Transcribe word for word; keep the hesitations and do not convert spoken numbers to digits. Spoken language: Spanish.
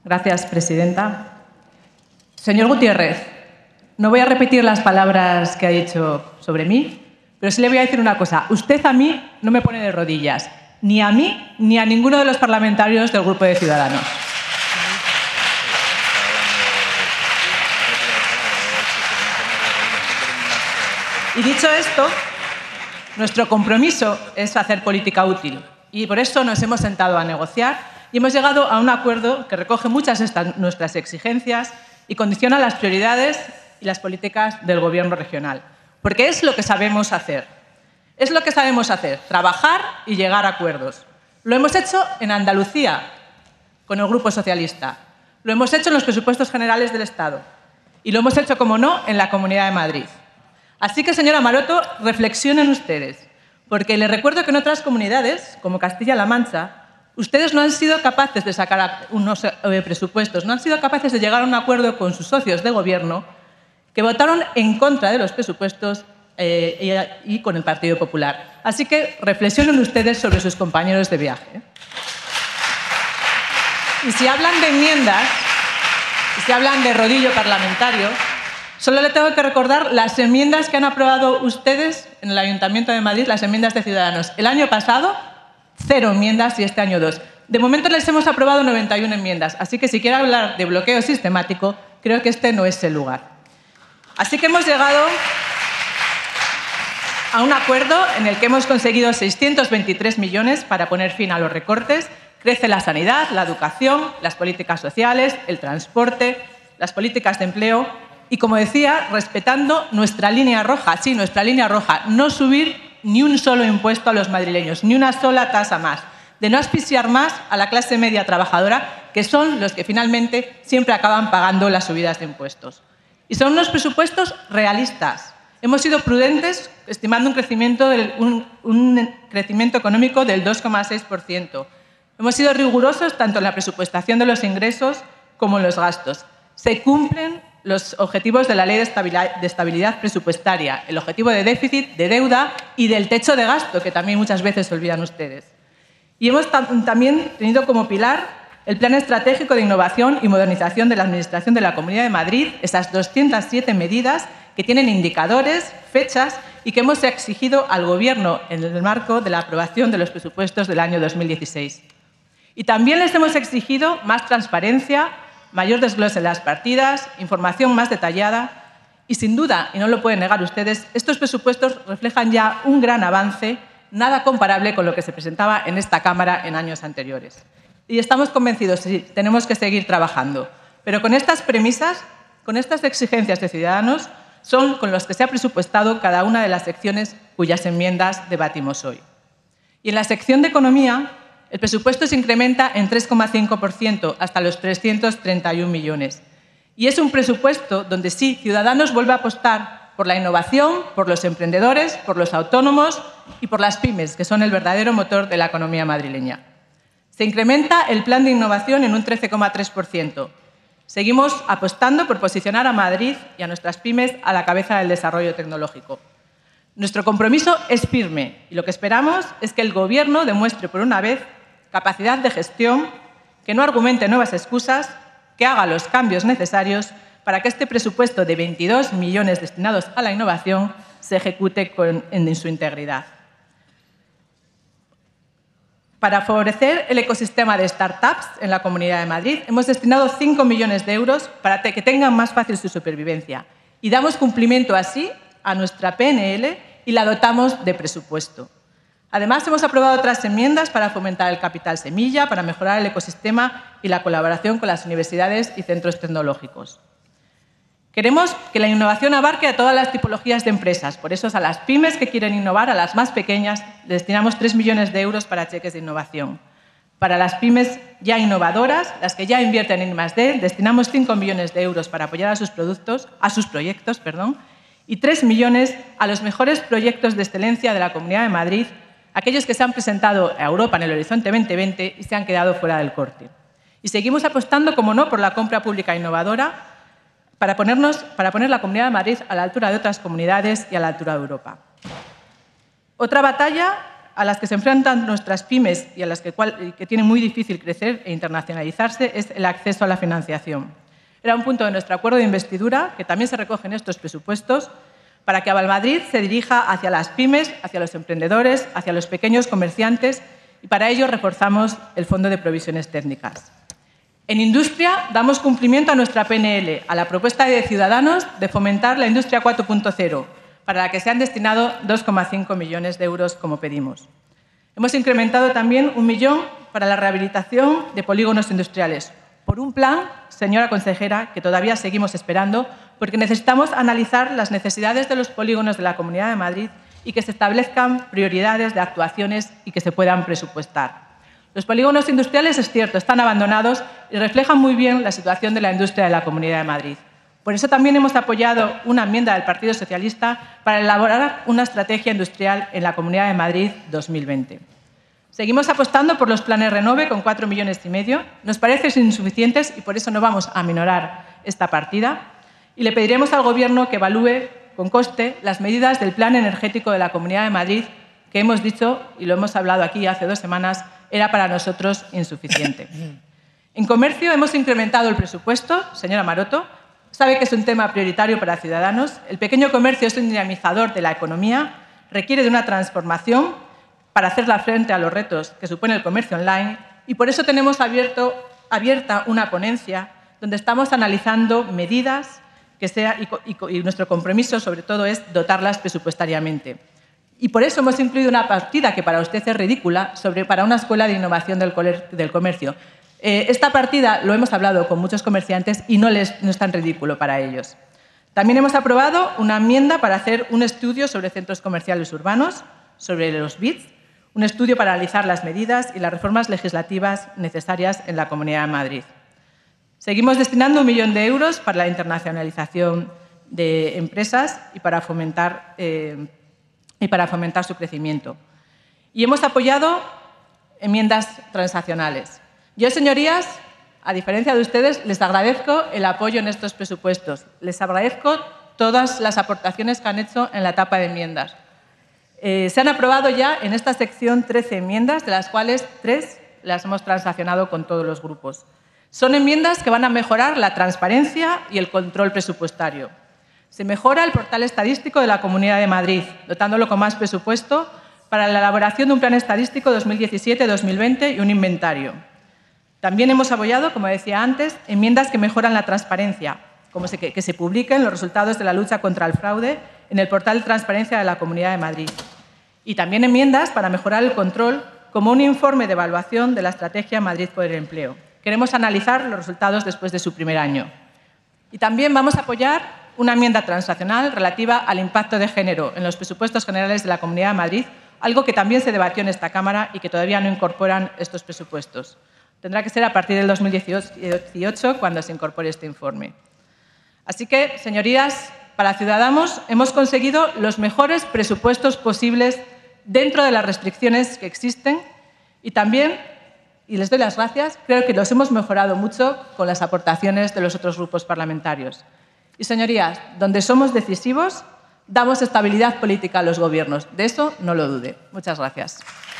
Gracias, presidenta. Señor Gutiérrez, no voy a repetir las palabras que ha dicho sobre mí, pero sí le voy a decir una cosa. Usted a mí no me pone de rodillas, ni a mí ni a ninguno de los parlamentarios del Grupo de Ciudadanos. Y dicho esto, nuestro compromiso es hacer política útil y por eso nos hemos sentado a negociar y hemos llegado a un acuerdo que recoge muchas de estas, nuestras exigencias y condiciona las prioridades y las políticas del Gobierno regional, porque es lo que sabemos hacer. Es lo que sabemos hacer, trabajar y llegar a acuerdos. Lo hemos hecho en Andalucía con el Grupo Socialista, lo hemos hecho en los presupuestos generales del Estado y lo hemos hecho, como no, en la Comunidad de Madrid. Así que, señora Maroto, reflexionen ustedes, porque les recuerdo que en otras comunidades, como Castilla-La Mancha, ustedes no han sido capaces de sacar unos eh, presupuestos, no han sido capaces de llegar a un acuerdo con sus socios de gobierno que votaron en contra de los presupuestos eh, y, y con el Partido Popular. Así que reflexionen ustedes sobre sus compañeros de viaje. Y si hablan de enmiendas, y si hablan de rodillo parlamentario, solo le tengo que recordar las enmiendas que han aprobado ustedes en el Ayuntamiento de Madrid, las enmiendas de Ciudadanos. El año pasado, cero enmiendas y este año dos. De momento les hemos aprobado noventa y una enmiendas, así que si quiere hablar de bloqueo sistemático, creo que este no es el lugar. Así que hemos llegado a un acuerdo en el que hemos conseguido seiscientos veintitrés millones para poner fin a los recortes. Crece la sanidad, la educación, las políticas sociales, el transporte, las políticas de empleo y, como decía, respetando nuestra línea roja, sí, nuestra línea roja, no subir ni un solo impuesto a los madrileños, ni una sola tasa más, de no asfixiar más a la clase media trabajadora, que son los que finalmente siempre acaban pagando las subidas de impuestos. Y son unos presupuestos realistas. Hemos sido prudentes, estimando un crecimiento, del, un, un crecimiento económico del dos coma seis por ciento. Hemos sido rigurosos tanto en la presupuestación de los ingresos como en los gastos. Se cumplen los objetivos de la Ley de Estabilidad, de Estabilidad Presupuestaria, el objetivo de déficit, de deuda y del techo de gasto, que también muchas veces se olvidan ustedes. Y hemos tam también tenido como pilar el Plan Estratégico de Innovación y Modernización de la Administración de la Comunidad de Madrid, esas doscientas siete medidas que tienen indicadores, fechas y que hemos exigido al Gobierno en el marco de la aprobación de los presupuestos del año dos mil dieciséis. Y también les hemos exigido más transparencia, mayor desglose de las partidas, información más detallada y, sin duda, y no lo pueden negar ustedes, estos presupuestos reflejan ya un gran avance, nada comparable con lo que se presentaba en esta Cámara en años anteriores. Y estamos convencidos, sí, tenemos que seguir trabajando. Pero con estas premisas, con estas exigencias de Ciudadanos, son con los que se ha presupuestado cada una de las secciones cuyas enmiendas debatimos hoy. Y en la sección de Economía, el presupuesto se incrementa en tres coma cinco por ciento hasta los trescientos treinta y un millones. Y es un presupuesto donde sí, Ciudadanos vuelve a apostar por la innovación, por los emprendedores, por los autónomos y por las pymes, que son el verdadero motor de la economía madrileña. Se incrementa el plan de innovación en un trece coma tres por ciento. Seguimos apostando por posicionar a Madrid y a nuestras pymes a la cabeza del desarrollo tecnológico. Nuestro compromiso es firme y lo que esperamos es que el Gobierno demuestre por una vez capacidad de gestión, que no argumente nuevas excusas, que haga los cambios necesarios para que este presupuesto de veintidós millones destinados a la innovación se ejecute con, en su integridad. Para favorecer el ecosistema de startups en la Comunidad de Madrid, hemos destinado cinco millones de euros para que tengan más fácil su supervivencia y damos cumplimiento así a nuestra P N L y la dotamos de presupuesto. Además, hemos aprobado otras enmiendas para fomentar el capital semilla, para mejorar el ecosistema y la colaboración con las universidades y centros tecnológicos. Queremos que la innovación abarque a todas las tipologías de empresas. Por eso, a las pymes que quieren innovar, a las más pequeñas, destinamos tres millones de euros para cheques de innovación. Para las pymes ya innovadoras, las que ya invierten en I más D, destinamos cinco millones de euros para apoyar a sus, productos, a sus proyectos perdón, y tres millones a los mejores proyectos de excelencia de la Comunidad de Madrid, aquellos que se han presentado a Europa en el Horizonte veinte veinte y se han quedado fuera del corte. Y seguimos apostando, como no, por la compra pública innovadora para, ponernos, para poner la Comunidad de Madrid a la altura de otras comunidades y a la altura de Europa. Otra batalla a las que se enfrentan nuestras pymes y a las que, cual, que tienen muy difícil crecer e internacionalizarse es el acceso a la financiación. Era un punto de nuestro acuerdo de investidura, que también se recoge en estos presupuestos, para que Valmadrid se dirija hacia las pymes, hacia los emprendedores, hacia los pequeños comerciantes, y para ello reforzamos el Fondo de Provisiones Técnicas. En industria damos cumplimiento a nuestra P N L, a la propuesta de Ciudadanos de fomentar la industria cuatro punto cero, para la que se han destinado dos coma cinco millones de euros, como pedimos. Hemos incrementado también un millón para la rehabilitación de polígonos industriales, por un plan, señora consejera, que todavía seguimos esperando, porque necesitamos analizar las necesidades de los polígonos de la Comunidad de Madrid y que se establezcan prioridades de actuaciones y que se puedan presupuestar. Los polígonos industriales, es cierto, están abandonados y reflejan muy bien la situación de la industria de la Comunidad de Madrid. Por eso también hemos apoyado una enmienda del Partido Socialista para elaborar una estrategia industrial en la Comunidad de Madrid dos mil veinte. Seguimos apostando por los planes Renove con cuatro millones y medio. Nos parecen insuficientes y por eso no vamos a aminorar esta partida. Y le pediremos al Gobierno que evalúe con coste las medidas del Plan Energético de la Comunidad de Madrid, que hemos dicho, y lo hemos hablado aquí hace dos semanas, era para nosotros insuficiente. En comercio hemos incrementado el presupuesto, señora Maroto. Sabe que es un tema prioritario para Ciudadanos. El pequeño comercio es un dinamizador de la economía, requiere de una transformación para hacerle frente a los retos que supone el comercio online y por eso tenemos abierto, abierta una ponencia donde estamos analizando medidas que sea, y, y, y nuestro compromiso sobre todo es dotarlas presupuestariamente. Y por eso hemos incluido una partida que para usted es ridícula sobre, para una escuela de innovación del, del comercio. Eh, esta partida lo hemos hablado con muchos comerciantes y no, les, no es tan ridículo para ellos. También hemos aprobado una enmienda para hacer un estudio sobre centros comerciales urbanos, sobre los B I Ds, un estudio para analizar las medidas y las reformas legislativas necesarias en la Comunidad de Madrid. Seguimos destinando un millón de euros para la internacionalización de empresas y para fomentar, eh, y para fomentar su crecimiento. Y hemos apoyado enmiendas transaccionales. Yo, señorías, a diferencia de ustedes, les agradezco el apoyo en estos presupuestos. Les agradezco todas las aportaciones que han hecho en la etapa de enmiendas. Eh, se han aprobado ya en esta sección trece enmiendas, de las cuales tres las hemos transaccionado con todos los grupos. Son enmiendas que van a mejorar la transparencia y el control presupuestario. Se mejora el portal estadístico de la Comunidad de Madrid, dotándolo con más presupuesto para la elaboración de un plan estadístico dos mil diecisiete dos mil veinte y un inventario. También hemos apoyado, como decía antes, enmiendas que mejoran la transparencia, como se, que, que se publiquen los resultados de la lucha contra el fraude en el portal de transparencia de la Comunidad de Madrid. Y también enmiendas para mejorar el control, como un informe de evaluación de la estrategia Madrid por el empleo. Queremos analizar los resultados después de su primer año. Y también vamos a apoyar una enmienda transaccional relativa al impacto de género en los presupuestos generales de la Comunidad de Madrid, algo que también se debatió en esta Cámara y que todavía no incorporan estos presupuestos. Tendrá que ser a partir del dos mil dieciocho cuando se incorpore este informe. Así que, señorías, para Ciudadanos hemos conseguido los mejores presupuestos posibles dentro de las restricciones que existen y también, y les doy las gracias, creo que los hemos mejorado mucho con las aportaciones de los otros grupos parlamentarios. Y, señorías, donde somos decisivos, damos estabilidad política a los gobiernos. De eso no lo dude. Muchas gracias.